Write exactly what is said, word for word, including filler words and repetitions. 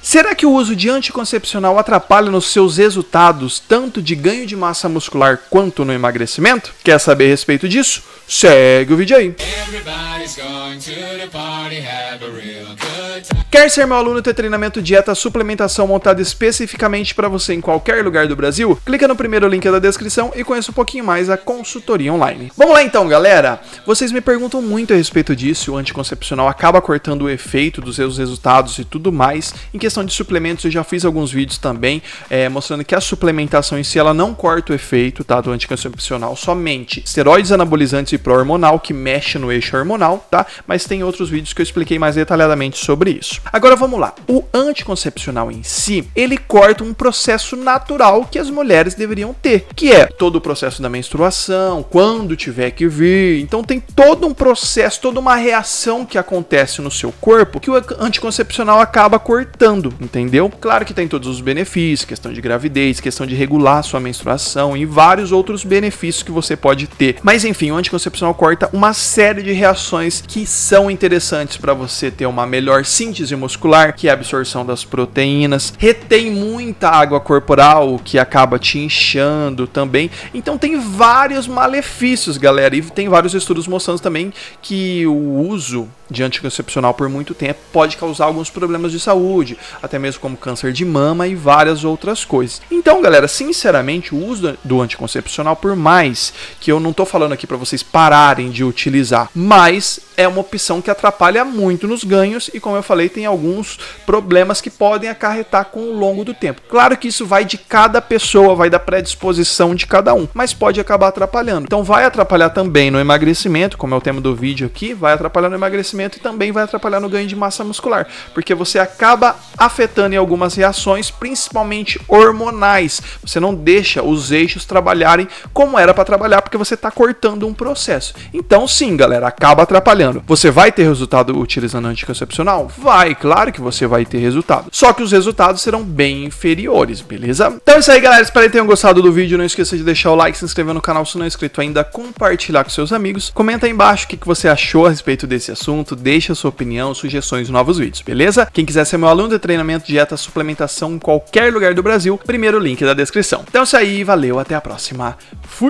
Será que o uso de anticoncepcional atrapalha nos seus resultados, tanto de ganho de massa muscular quanto no emagrecimento? Quer saber a respeito disso? Segue o vídeo aí! Quer ser meu aluno e ter treinamento, dieta, suplementação montada especificamente para você em qualquer lugar do Brasil? Clica no primeiro link da descrição e conheça um pouquinho mais a consultoria online. Vamos lá então, galera! Vocês me perguntam muito a respeito disso, o anticoncepcional acaba cortando o efeito dos seus resultados e tudo mais. Em questão de suplementos, eu já fiz alguns vídeos também, é, mostrando que a suplementação em si, ela não corta o efeito, tá, do anticoncepcional, somente esteroides anabolizantes e pró-hormonal, que mexe no eixo hormonal, tá? Mas tem outros vídeos que eu expliquei mais detalhadamente sobre isso. Agora vamos lá. O anticoncepcional em si, ele corta um processo natural que as mulheres deveriam ter, que é todo o processo da menstruação, quando tiver que vir. Então tem todo um processo, toda uma reação que acontece no seu corpo que o anticoncepcional acaba cortando, entendeu? Claro que tem todos os benefícios, questão de gravidez, questão de regular a sua menstruação e vários outros benefícios que você pode ter. Mas enfim, o anticoncepcional corta uma série de reações que são interessantes para você ter uma melhor síntese muscular, que é a absorção das proteínas, retém muita água corporal, que acaba te inchando também. Então tem vários malefícios, galera, e tem vários estudos mostrando também que o uso de anticoncepcional por muito tempo pode causar alguns problemas de saúde, até mesmo como câncer de mama e várias outras coisas. Então, galera, sinceramente, o uso do anticoncepcional, por mais que eu não tô falando aqui para vocês pararem de utilizar, mas é uma opção que atrapalha muito nos ganhos e, como eu falei, tem alguns problemas que podem acarretar com o longo do tempo. Claro que isso vai de cada pessoa, vai da predisposição de cada um, mas pode acabar atrapalhando. Então vai atrapalhar também no emagrecimento, como é o tema do vídeo aqui, vai atrapalhar no emagrecimento e também vai atrapalhar no ganho de massa muscular, porque você acaba afetando em algumas reações, principalmente hormonais. Você não deixa os eixos trabalharem como era para trabalhar, porque você está cortando um processo. Então sim, galera, acaba atrapalhando. Você vai ter resultado utilizando anticoncepcional? Vai, claro que você vai ter resultado. Só que os resultados serão bem inferiores, beleza? Então é isso aí, galera. Espero que tenham gostado do vídeo. Não esqueça de deixar o like, se inscrever no canal se não é inscrito ainda, compartilhar com seus amigos. Comenta aí embaixo o que você achou a respeito desse assunto. Deixa a sua opinião, sugestões de novos vídeos, beleza? Quem quiser ser meu aluno de treinamento, dieta, suplementação em qualquer lugar do Brasil, primeiro link da descrição. Então é isso aí, valeu, até a próxima. Fui!